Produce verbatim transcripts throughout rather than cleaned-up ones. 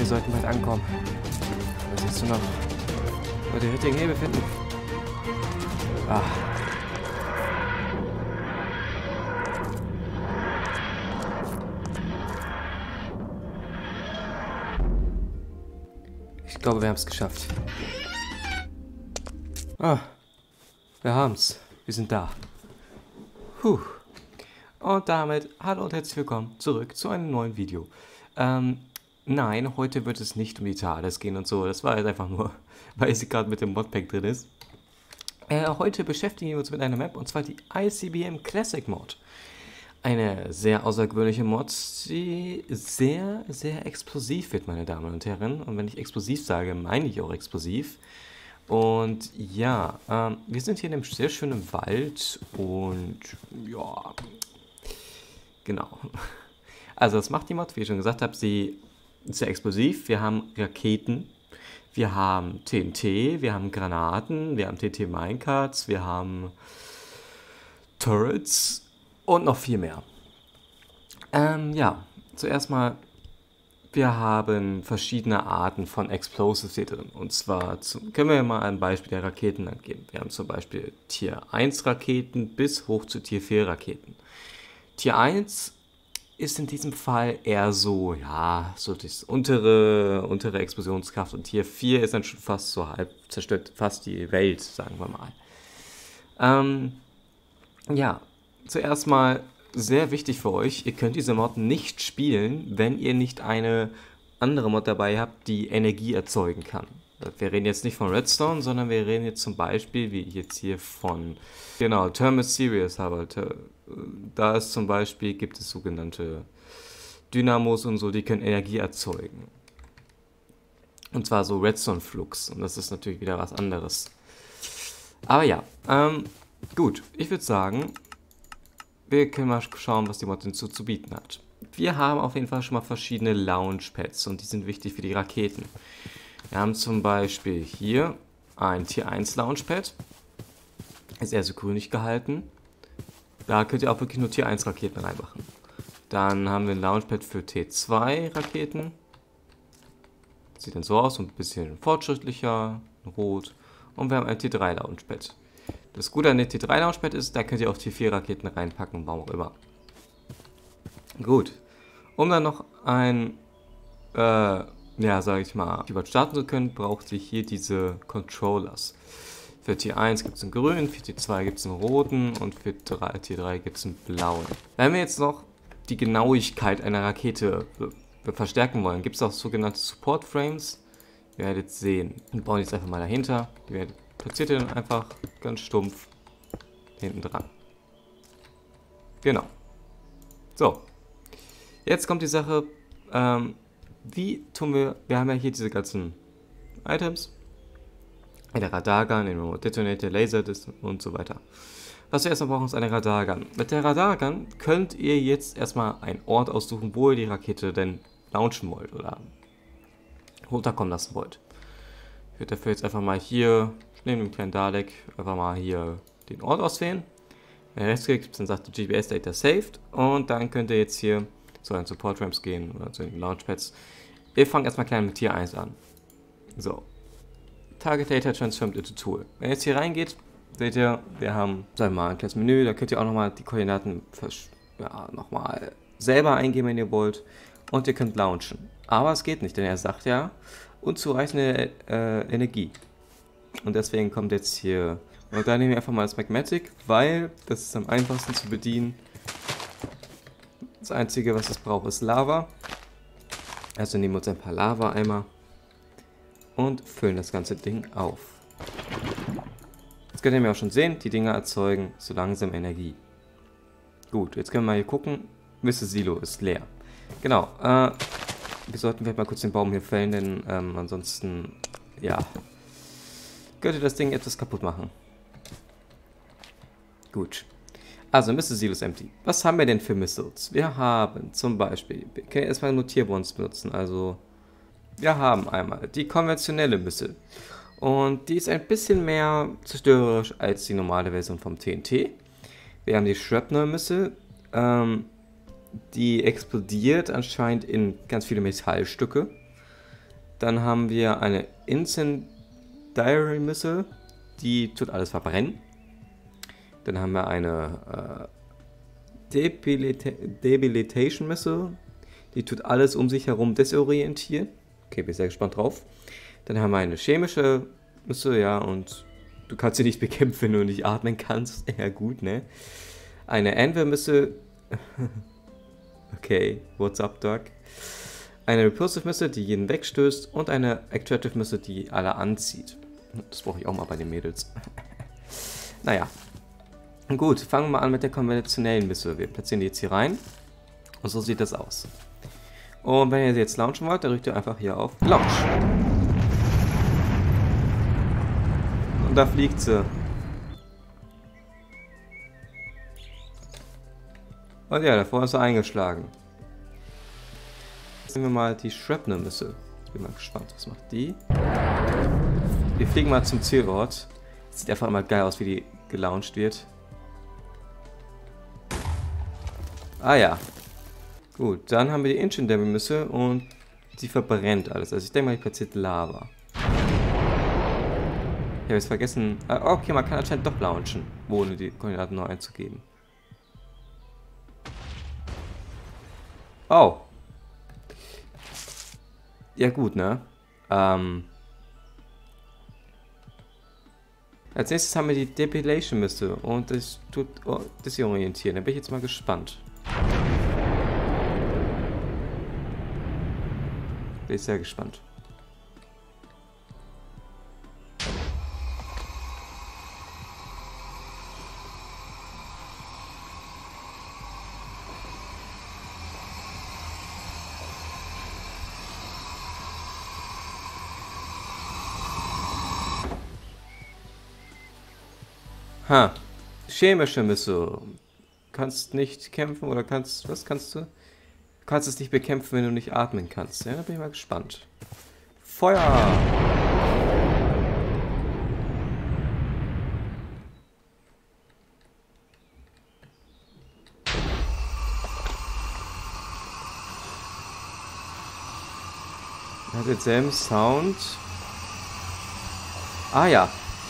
wir sollten bald ankommen. Was willst du noch? Über die Hütte hier befinden. Ah. Ich glaube, wir haben es geschafft. Ah, wir haben's. Wir sind da. Puh. Und damit hallo und herzlich willkommen zurück zu einem neuen Video. Ähm, nein, heute wird es nicht um die Thales gehen und so. Das war jetzt einfach nur, weil sie gerade mit dem Modpack drin ist. Äh, heute beschäftigen wir uns mit einer Map, und zwar die I C B M Classic Mod. Eine sehr außergewöhnliche Mod, die sehr, sehr explosiv wird, meine Damen und Herren. Und wenn ich explosiv sage, meine ich auch explosiv. Und ja, ähm, wir sind hier in einem sehr schönen Wald und ja, genau. Also was macht die Mod? Wie ich schon gesagt habe, sie ist sehr explosiv. Wir haben Raketen, wir haben T N T, wir haben Granaten, wir haben T N T-Minecarts, wir haben Turrets und noch viel mehr. Ähm, ja, zuerst mal, wir haben verschiedene Arten von Explosives hier drin. Und zwar zum, können wir mal ein Beispiel der Raketen angeben. Wir haben zum Beispiel Tier eins Raketen bis hoch zu Tier vier Raketen. Tier eins ist in diesem Fall eher so, ja, so das untere, untere Explosionskraft. Und Tier vier ist dann schon fast so halb, zerstört fast die Welt, sagen wir mal. Ähm, ja, zuerst mal sehr wichtig für euch, ihr könnt diese Mod nicht spielen, wenn ihr nicht eine andere Mod dabei habt, die Energie erzeugen kann. Wir reden jetzt nicht von Redstone, sondern wir reden jetzt zum Beispiel, wie ich jetzt hier von, genau, Thermos Sirius habe. Da ist zum Beispiel, gibt es sogenannte Dynamos und so, die können Energie erzeugen. Und zwar so Redstone Flux, und das ist natürlich wieder was anderes. Aber ja, ähm, gut, ich würde sagen, wir können mal schauen, was die Mod hinzu zu bieten hat. Wir haben auf jeden Fall schon mal verschiedene Launchpads und die sind wichtig für die Raketen. Wir haben zum Beispiel hier ein Tier eins Launchpad. Ist eher so grünig gehalten. Da könnt ihr auch wirklich nur Tier eins Raketen reinmachen. Dann haben wir ein Launchpad für T zwei Raketen. Sieht dann so aus, ein bisschen fortschrittlicher, rot. Und wir haben ein T drei Launchpad. Das Gute an der T drei Launchpad ist, da könnt ihr auch Tier vier Raketen reinpacken, warum auch immer. Gut. Um dann noch ein, äh, ja, sage ich mal, Keyboard starten zu können, braucht ihr hier diese Controllers. Für Tier eins gibt es einen grünen, für Tier zwei gibt es einen roten und für Tier drei gibt es einen blauen. Wenn wir jetzt noch die Genauigkeit einer Rakete verstärken wollen, gibt es auch sogenannte Support Frames. Ihr werdet sehen. Wir bauen jetzt einfach mal dahinter. Ihr werdet platziert ihr dann einfach ganz stumpf hinten dran. Genau. So. Jetzt kommt die Sache, ähm, wie tun wir, wir haben ja hier diese ganzen Items. Der Radargun, den Remote Detonator, Laser und so weiter. Was wir erstmal brauchen, ist eine Radargun. Mit der Radargun könnt ihr jetzt erstmal einen Ort aussuchen, wo ihr die Rakete denn launchen wollt oder runterkommen lassen wollt. Ich würde dafür jetzt einfach mal hier, neben dem kleinen Dalek, einfach mal hier den Ort auswählen. Wenn ihr rechts klickt, dann sagt die G P S Data saved und dann könnt ihr jetzt hier zu den Support Ramps gehen oder zu den Launchpads. Wir fangen erstmal klein mit Tier eins an. So. Target Data Transformed into Tool. Wenn ihr jetzt hier reingeht, seht ihr, wir haben, sagen wir mal, ein kleines Menü, da könnt ihr auch nochmal die Koordinaten ja, nochmal selber eingeben, wenn ihr wollt. Und ihr könnt launchen. Aber es geht nicht, denn er sagt ja, unzureichende äh, Energie. Und deswegen kommt jetzt hier, und da nehmen wir einfach mal das Magmatic, weil das ist am einfachsten zu bedienen. Das einzige, was es braucht, ist Lava. Also nehmen wir uns ein paar Lava-Eimer und füllen das ganze Ding auf. Jetzt könnt ihr mir auch schon sehen, die Dinger erzeugen so langsam Energie. Gut, jetzt können wir mal hier gucken. Miste Silo ist leer. Genau, äh, wir sollten vielleicht mal kurz den Baum hier fällen, denn ähm, ansonsten, ja, könnte das Ding etwas kaputt machen. Gut. Also, Miste Silo ist empty. Was haben wir denn für Missiles? Wir haben zum Beispiel, wir können erstmal nur Tier-Ones benutzen, also, wir haben einmal die konventionelle Missile. Und die ist ein bisschen mehr zerstörerisch als die normale Version vom T N T. Wir haben die Shrapnel Missile, ähm, die explodiert anscheinend in ganz viele Metallstücke. Dann haben wir eine Incendiary Missile, die tut alles verbrennen. Dann haben wir eine äh, Debilita Debilitation Missile, die tut alles um sich herum desorientieren. Okay, bin sehr gespannt drauf. Dann haben wir eine chemische Missile, ja, und du kannst sie nicht bekämpfen, wenn du nicht atmen kannst. Ja gut, ne? Eine Anvil Missile. Okay, what's up, Doc? Eine Repulsive Missile, die jeden wegstößt, und eine Extractive Missile, die alle anzieht. Das brauche ich auch mal bei den Mädels. Naja. Gut, fangen wir mal an mit der konventionellen Missile. Wir platzieren die jetzt hier rein. Und so sieht das aus. Und wenn ihr sie jetzt launchen wollt, dann drückt ihr einfach hier auf Launch. Und da fliegt sie. Und ja, davor ist er eingeschlagen. Jetzt nehmen wir mal die Shrapnel Missile. Ich bin mal gespannt, was macht die? Wir fliegen mal zum Zielort. Sieht einfach immer geil aus, wie die gelauncht wird. Ah ja. Gut, dann haben wir die Incendiary Missile und sie verbrennt alles. Also ich denke mal, die platziert Lava. Ich habe jetzt vergessen. Ah, okay, man kann anscheinend doch launchen, ohne die Koordinaten neu einzugeben. Oh. Ja gut, ne? Ähm. Als nächstes haben wir die Depilation Missile und das tut oh, desorientieren. Da bin ich jetzt mal gespannt. Bin ich sehr gespannt. Ha. Chemische Missile. Kannst nicht kämpfen oder kannst... Was kannst du? Du kannst es nicht bekämpfen, wenn du nicht atmen kannst. Ja, da bin ich mal gespannt. Feuer! Hat denselben Sound. Ah ja.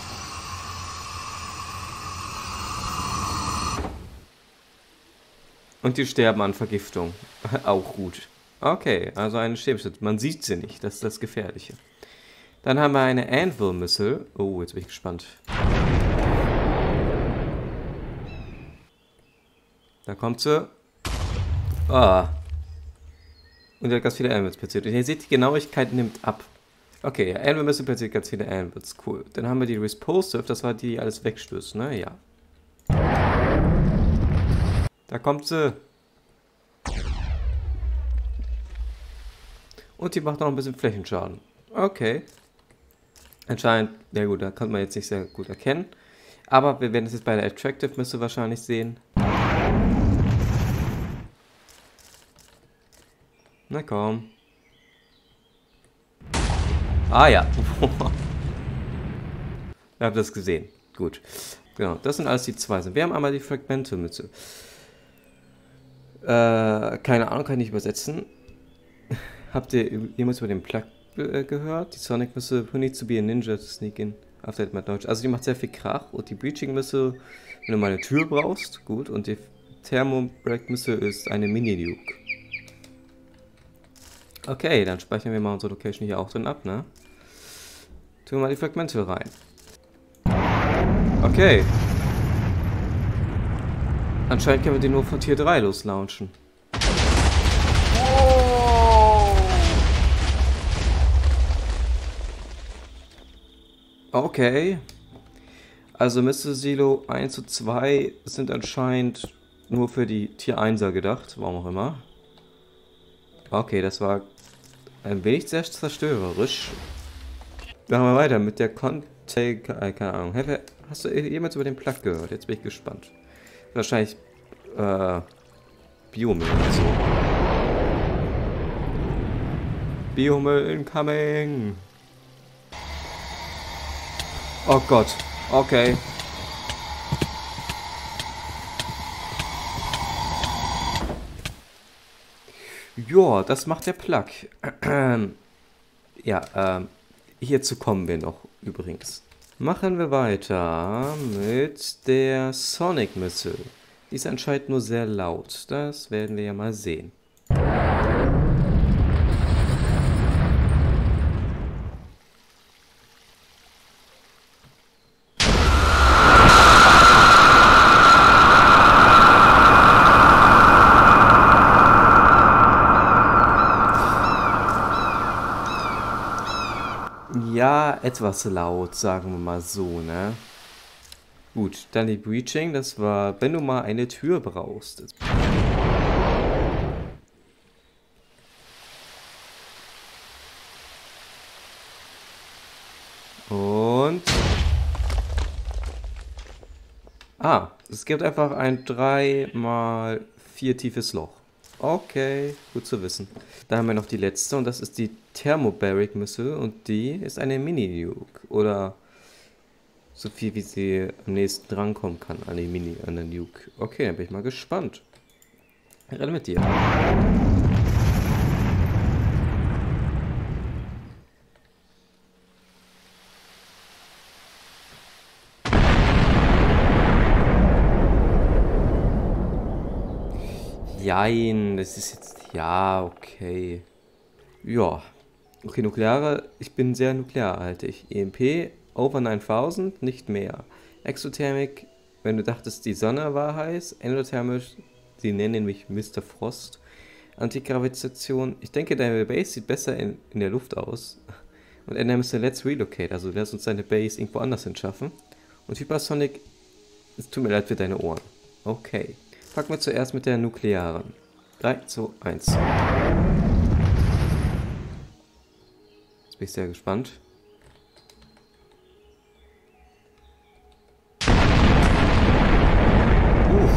Und die sterben an Vergiftung. Auch gut. Okay, also eine chemische. Man sieht sie nicht, das ist das Gefährliche. Dann haben wir eine Anvil Missile. Oh, jetzt bin ich gespannt. Da kommt sie. Ah. Und er hat ganz viele Anvils platziert. Und ihr seht, die Genauigkeit nimmt ab. Okay, Anvil Missile platziert ganz viele Anvils. Cool. Dann haben wir die Repulsive, das war die, die alles wegstößt, ne? Ja. Da kommt sie. Und die macht noch ein bisschen Flächenschaden. Okay. Anscheinend, ja gut, da kann man jetzt nicht sehr gut erkennen. Aber wir werden es jetzt bei der Attractive Missile wahrscheinlich sehen. Na komm. Ah ja. Ihr habt das gesehen. Gut. Genau, das sind alles die zwei. Wir haben einmal die Fragmental Missile. Äh, keine Ahnung, kann ich nicht übersetzen. Habt ihr jemals über den Plug äh, gehört? Die Sonic Missile, who needs to be a ninja to sneak in? Auf der mal Deutsch. Also die macht sehr viel Krach. Und die Breaching Missile, wenn du mal eine Tür brauchst, gut. Und die Thermobreak Missile ist eine Mini-Nuke. Okay, dann speichern wir mal unsere Location hier auch drin ab, ne? Tun wir mal die Fragmente rein. Okay. Anscheinend können wir die nur von Tier drei loslaunchen. Okay. Also Missile Silo eins und zwei sind anscheinend nur für die Tier einser gedacht, warum auch immer. Okay, das war ein wenig sehr zerstörerisch. Machen wir weiter mit der Contake, äh, keine Ahnung. Hast du jemals über den Plug gehört? Jetzt bin ich gespannt. Wahrscheinlich äh, Biomüll oder so. Biomüll incoming. Oh Gott. Okay. Ja, das macht der Plug. Ja, ähm, hierzu kommen wir noch übrigens. Machen wir weiter mit der Sonic Missile. Die ist anscheinend nur sehr laut. Das werden wir ja mal sehen. Ja, etwas laut, sagen wir mal so, ne? Gut, dann die Breaching, das war, wenn du mal eine Tür brauchst. Und... Ah, es gibt einfach ein drei mal vier tiefes Loch. Okay, gut zu wissen. Da haben wir noch die letzte und das ist die Thermobaric Missile und die ist eine Mini-Nuke. Oder so viel wie sie am nächsten drankommen kann an die Mini, an der Nuke. Okay, dann bin ich mal gespannt. Ich rede mit dir. Jein, das ist jetzt... Ja, okay. Ja. Okay, nukleare... Ich bin sehr nuklearhaltig. E M P, over neuntausend, nicht mehr. Exothermik, wenn du dachtest, die Sonne war heiß. Endothermisch, sie nennen mich Mister Frost. Antigravitation, ich denke, deine Base sieht besser in, in der Luft aus. Und Ender Mister Let's Relocate, also lass uns deine Base irgendwo anders hinschaffen. Und Hypersonic, es tut mir leid für deine Ohren. Okay. Packen wir zuerst mit der nuklearen. drei, zwei, eins. Jetzt bin ich sehr gespannt. Uff.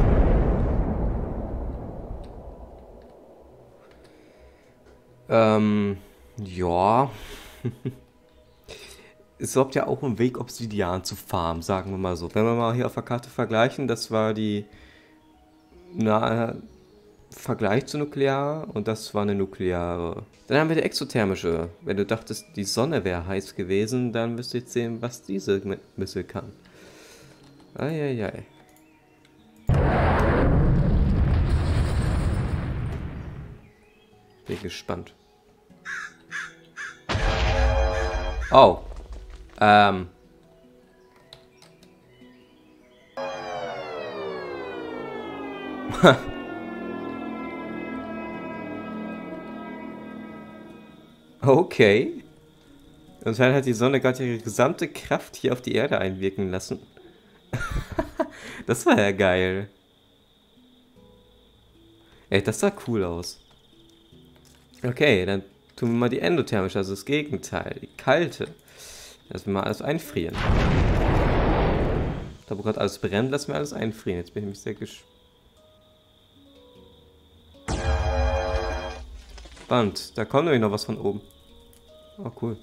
Ähm, ja. Es sorgt ja auch im Weg, Obsidian zu farmen, sagen wir mal so. Wenn wir mal hier auf der Karte vergleichen, das war die nahe Vergleich zu nuklear und das war eine nukleare. Dann haben wir die exothermische. Wenn du dachtest, die Sonne wäre heiß gewesen, dann müsst ihr jetzt sehen, was diese Missile kann. Eieiei. Bin gespannt. Oh. Ähm. Okay. Anscheinend hat die Sonne gerade ihre gesamte Kraft hier auf die Erde einwirken lassen. Das war ja geil. Ey, das sah cool aus. Okay, dann tun wir mal die endothermische, also das Gegenteil, die kalte. Lassen wir mal alles einfrieren. Da wo gerade alles brennt, lassen wir alles einfrieren. Jetzt bin ich mich sehr gespannt. Spannend. Da kommt nämlich noch was von oben. Oh, cool.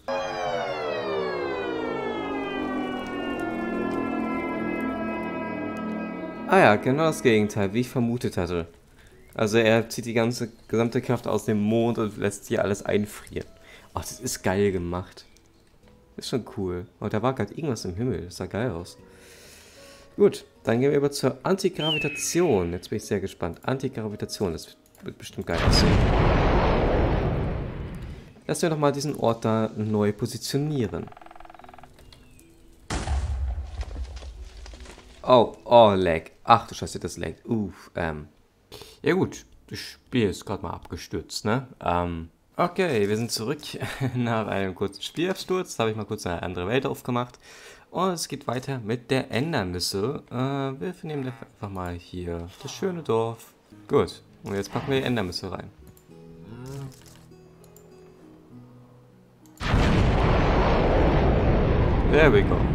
Ah ja, genau das Gegenteil, wie ich vermutet hatte. Also er zieht die ganze gesamte Kraft aus dem Mond und lässt hier alles einfrieren. Oh, das ist geil gemacht. Ist schon cool. Oh, da war gerade irgendwas im Himmel. Das sah geil aus. Gut, dann gehen wir über zur Antigravitation. Jetzt bin ich sehr gespannt. Antigravitation, das wird bestimmt geil aussehen. Lassen wir nochmal diesen Ort da neu positionieren. Oh, oh, lag. Ach du Scheiße, das lag. Uff, ähm. Ja gut, das Spiel ist gerade mal abgestürzt, ne? Ähm, okay, wir sind zurück nach einem kurzen Spielabsturz. Da habe ich mal kurz eine andere Welt aufgemacht. Und es geht weiter mit der Ender Missile. Äh, wir nehmen einfach mal hier das schöne Dorf. Gut, und jetzt packen wir die Ender Missile rein. There we go.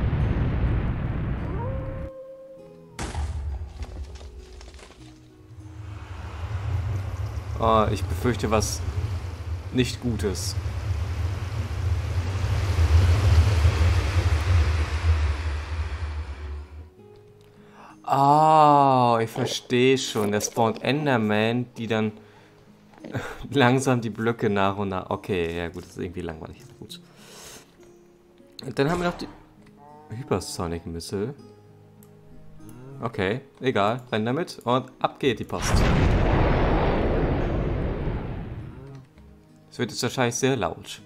Oh, ich befürchte was nicht Gutes. Oh, ich verstehe schon. Der spawnt Enderman, die dann langsam die Blöcke nach und nach. Okay, ja gut, das ist irgendwie langweilig. Gut. Und dann haben wir noch die Hypersonic Missile. Okay, egal. Rennen damit und ab geht die Post. Es wird jetzt wahrscheinlich sehr laut.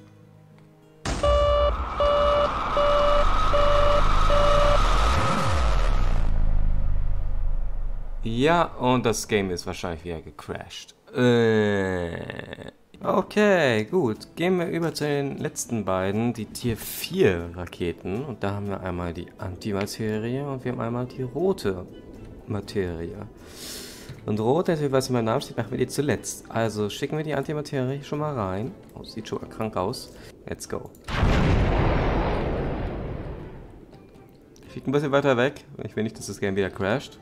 Ja, und das Game ist wahrscheinlich wieder gecrashed. Äh, okay, gut. Gehen wir über zu den letzten beiden, die Tier vier Raketen. Und da haben wir einmal die Antimaterie und wir haben einmal die rote Materie. Und rot, natürlich, was in meinem Namen steht, machen wir die zuletzt. Also schicken wir die Antimaterie schon mal rein. Oh, sieht schon krank aus. Let's go. Ich fliege ein bisschen weiter weg. Ich will nicht, dass das Game wieder crasht.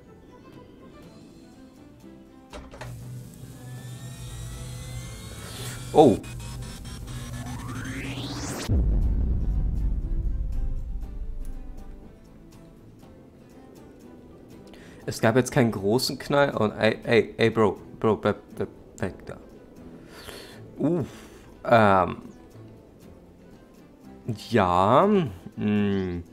Oh. Es gab jetzt keinen großen Knall und ey, ey, ey, Bro, Bro, bleib, bleib weg da. Uff, ähm. Ja, mh.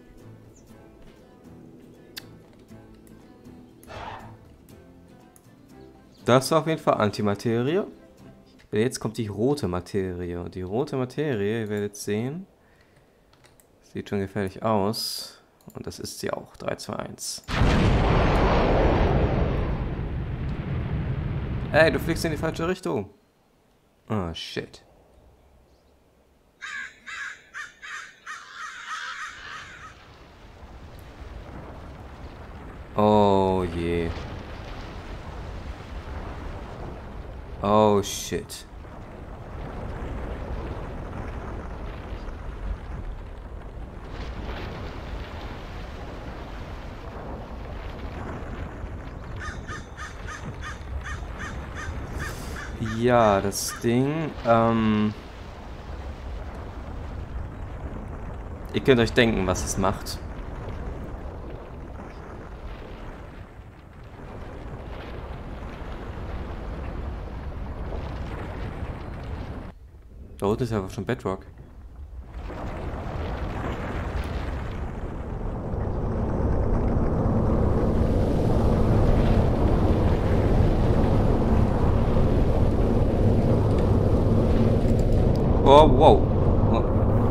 Das ist auf jeden Fall Antimaterie. Jetzt kommt die rote Materie. Und die rote Materie, ihr werdet sehen, sieht schon gefährlich aus. Und das ist sie auch. drei, zwei, eins. Ey, du fliegst in die falsche Richtung. Oh, shit. Oh je. Oh shit. Ja, das Ding, ähm... ihr könnt euch denken, was es macht. Da unten ist ja schon Bedrock. Oh, wow. Oh.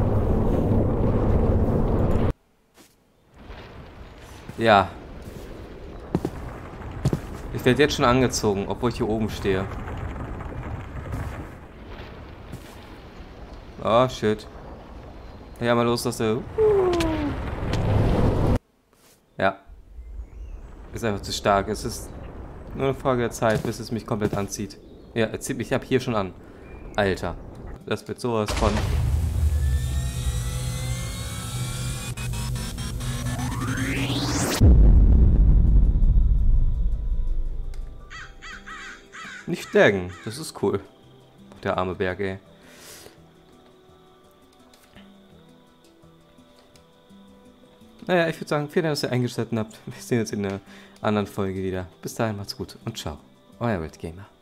Ja. Ich werde jetzt schon angezogen, obwohl ich hier oben stehe. Oh, shit. Ja, mal los, dass du... Ja. Ist einfach zu stark. Es ist nur eine Frage der Zeit, bis es mich komplett anzieht. Ja, er zieht mich ab hier schon an. Alter. Das wird sowas von... Nicht stärken. Das ist cool. Der arme Berg, ey. Naja, ich würde sagen, vielen Dank, dass ihr eingeschaltet habt. Wir sehen uns in einer anderen Folge wieder. Bis dahin, macht's gut und ciao. Euer Red Gamer.